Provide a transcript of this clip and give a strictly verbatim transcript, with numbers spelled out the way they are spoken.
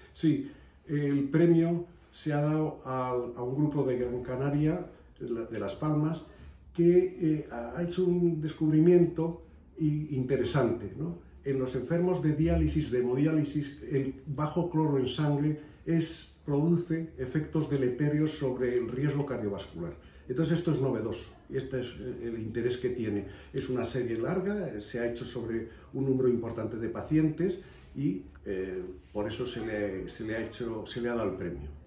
Sí, el premio se ha dado a, a un grupo de Gran Canaria, de Las Palmas, que eh, ha hecho un descubrimiento interesante, ¿no? En los enfermos de diálisis, de hemodiálisis, el bajo cloro en sangre es, produce efectos deleterios sobre el riesgo cardiovascular. Entonces esto es novedoso y este es el interés que tiene. Es una serie larga, se ha hecho sobre un número importante de pacientes y eh, por eso se le, se le ha hecho, se le ha dado el premio.